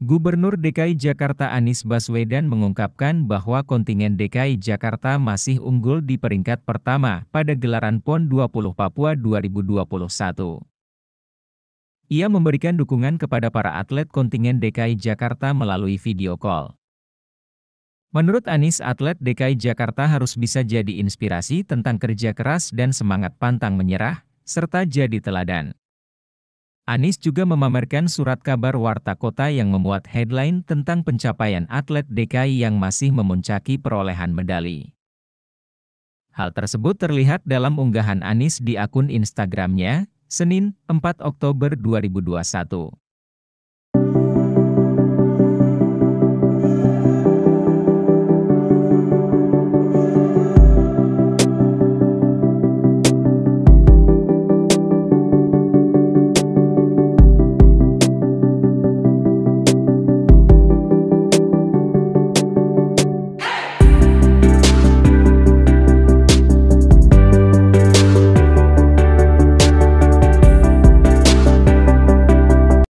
Gubernur DKI Jakarta Anies Baswedan mengungkapkan bahwa kontingen DKI Jakarta masih unggul di peringkat pertama pada gelaran PON 20 Papua 2021. Ia memberikan dukungan kepada para atlet kontingen DKI Jakarta melalui video call. Menurut Anies, atlet DKI Jakarta harus bisa jadi inspirasi tentang kerja keras dan semangat pantang menyerah, serta jadi teladan. Anies juga memamerkan surat kabar Warta Kota yang memuat headline tentang pencapaian atlet DKI yang masih memuncaki perolehan medali. Hal tersebut terlihat dalam unggahan Anies di akun Instagramnya, Senin, 4 Oktober 2021.